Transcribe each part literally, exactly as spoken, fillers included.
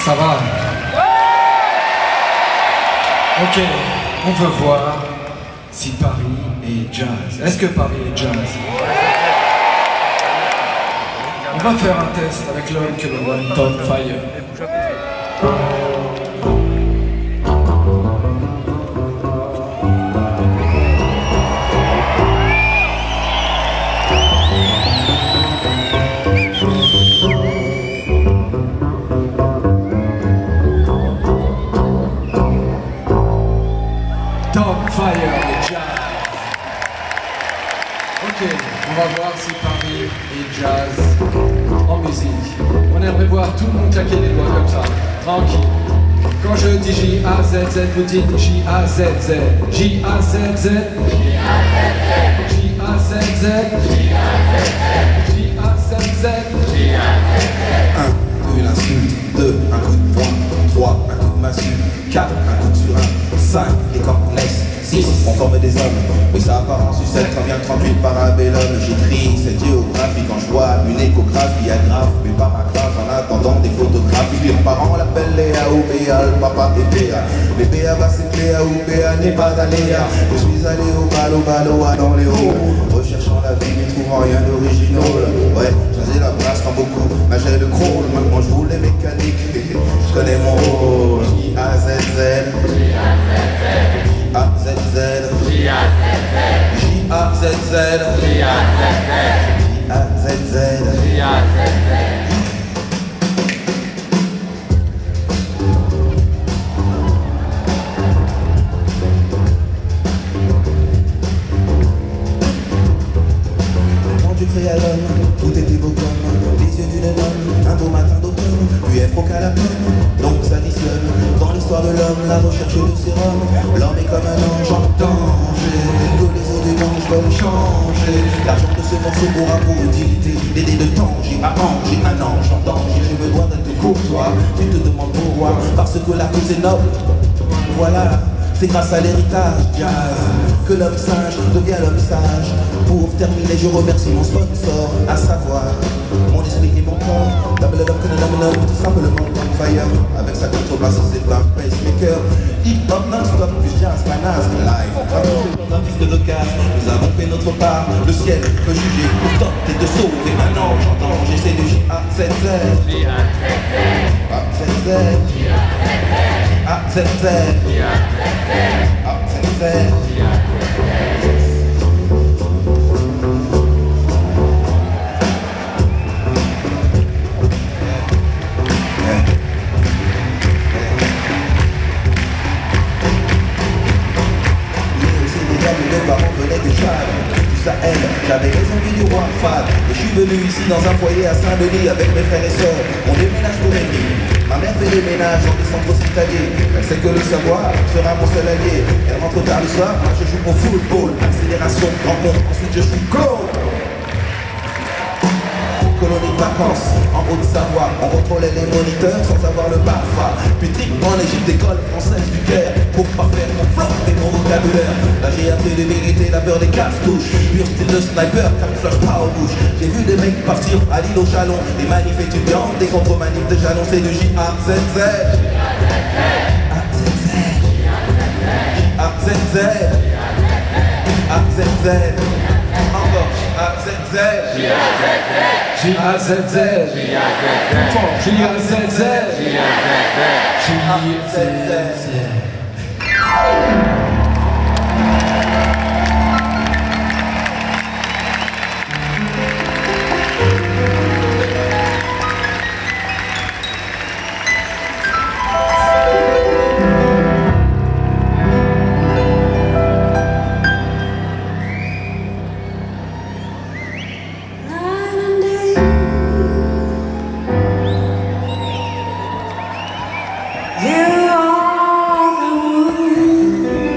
Ça va? Ok, on veut voir si Paris est jazz. Est-ce que Paris est jazz? On va faire un test avec l'homme que l'on nomme Tom Fire. Tom Fire et jazz. Ok, on va voir si Paris est jazz en musique. On aimerait voir tout le monde claquer les doigts comme ça, tranquille. Quand je dis J A Z Z, vous dites J A Z Z. J A Z Z. J A Z Z. J A Z Z. un, une insulte, deux, un coup de poing, trois, un coup de massue, quatre, un coup de surin, cinq, les complexes, six, on forme des hommes, mais sa apparence du sept revient trente-huit parabellum. J'écris cette géographie quand je vois une échographie agrafe mes paragraphes en attendant des photographies. Les parents l'appellent Léa ou Béa, le papa est Béa. Les Béa va c'est Léa ou Béa n'est pas d'aléa. Je suis allé au balo balo dans les hauts, recherchant la vie mais trouvant rien d'original. Ouais, j'avais la brasse quand beaucoup nageaient le crawl. Maintenant je roule les mécaniques, je connais mon rôle. J A Z Z. A Z Z, J A Z Z, J A Z Z, J A Z Z, J A Z Z. Quand Dieu créa l'homme, tout était beau comme les yeux d'une homme, un beau matin d'automne, puis F au calapone, donc s'additionne dans l'histoire de l'homme, la recherche du sérum. L'homme est comme un ange en danger, que les eaux du gange veulent changer. L'argent de ce morceau aura pour utilité d'aider de Tanger à Angers, un ange en danger. Je me dois d'être courtois, tu te demandes pourquoi, parce que la cause est noble. Voilà, c'est grâce à l'héritage jazz que l'homme singe devient l'homme sage. Pour terminer, je remercie mon sponsor, à savoir mon esprit et mon corps. Double love que le love, tout simplement Tom Fire. Avec sa contrebasse, c'est un pacemaker. Hip hop non-stop, plus jazz, manaz, live. Dans un disque de casse, nous avons fait notre part. Le ciel peut juger pour tenter de sauver un ange en danger. C'est du J A Z Z. J A Z Z. J A Z Z. J A Z Z. J'avais les envies du roi Fad et je suis venu ici dans un foyer à Saint-Denis avec mes frères et sœurs. On déménage pour aimer. Ma mère fait des ménages dans des centres hospitaliers. Elle sait que le savoir sera mon seul allié. Elle rentre tard le soir, moi je joue au football. Accélération, rencontre, ensuite je suis goal. Colonie de vacances en Haute-Savoie, on contrôlait les moniteurs sans avoir le parfum. Puis trip en Égypte, école française du Caire, pour parfaire mon flow et mon vocabulaire. La G A T de vérité, la peur des cartouches, pur style de sniper, camouflage pas aux bouches. J'ai vu des mecs partir à l'île au Chalon, des manifs étudiants, des contre-manifs de jalons. C'est du J A Z Z. A Z Z. A Z Z. A Z Z. Encore J A Z Z. J A Z Z. J A Z Z. J A Z Z. J A Z Z. You are the one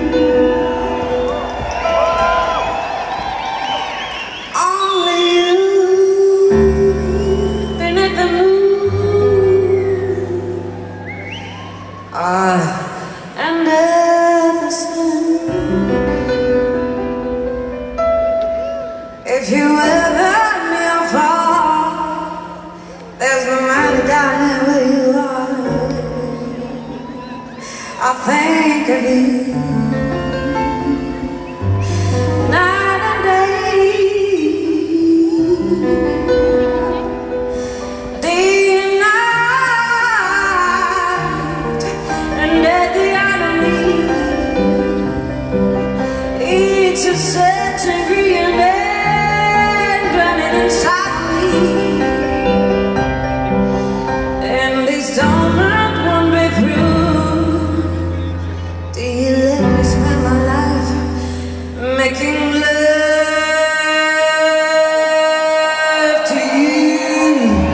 I think of you night and day, day and night, and at the end of me, it's a such a green man burning inside me, and this torment won't be through. Do you let me spend my life making love to you?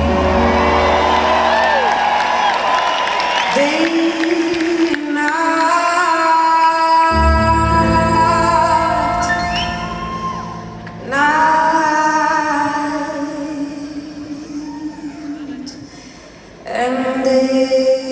Day and night, night and day.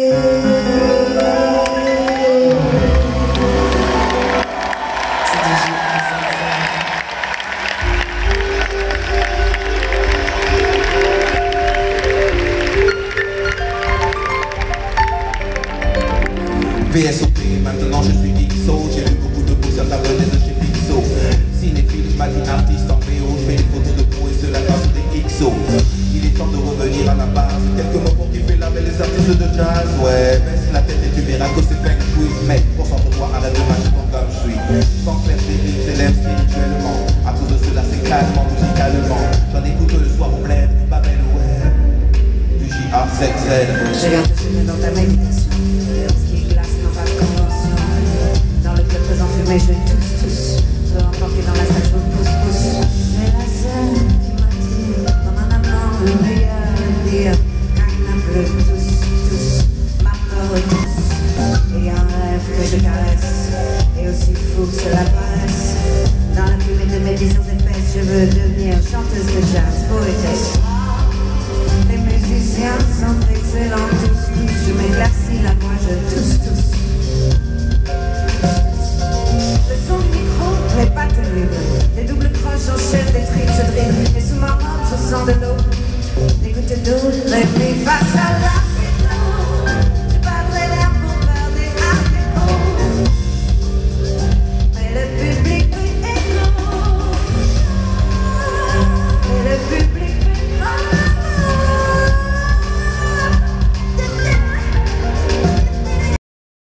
V S O P, maintenant je suis X O. J'ai lu beaucoup de books sur table de chez Pixo. Cinéphile, je m'habille artiste en V O. Je fais des photos de peau et cela grâce des X O. Il est temps de revenir à la base. Quelques mots pour kiffer la belle les artistes de jazz. Ouais, baisse la tête et tu verras que c'est feng shui. Mais concentre-toi, arrête de marcher comme je suis. Sans faire des billes, t'élèves spirituellement. À cause de cela, c'est calmement, musicalement. J'en écoute le soir au bled, Babel ouais. Du J A Z Z. Je viens te fumer dans ta méditation. Mais je tousse, tousse, peu emporter dans la salle, je me pousse, pousse. C'est la seule qui m'attire, comme un amant, le meilleur dire. Quand il m'appelle, tous, tous, ma peur tous. Et un rêve que je caresse, et aussi fou que cela paraisse. Dans la fumée de mes visions épaisses, je veux devenir chanteuse de jazz, poétesse. Les musiciens sont excellents, tous, tous. Je m'éclaircis la voix, je tousse, tous. Le son du micro n'est pas terrible. Des doubles croches enchaînent des trilles, je drille. Et sous ma robe, je sens de l'eau.